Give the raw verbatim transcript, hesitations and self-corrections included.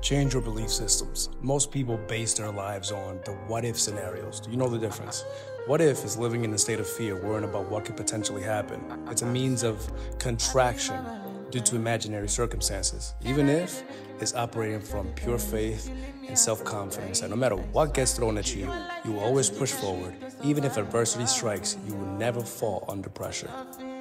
Change your belief systems. Most people base their lives on the what if scenarios. Do you know the difference? What if is living in a state of fear, worrying about what could potentially happen. It's a means of contraction due to imaginary circumstances. Even if it's operating from pure faith and self-confidence that no matter what gets thrown at you, you will always push forward. Even if adversity strikes, you will never fall under pressure.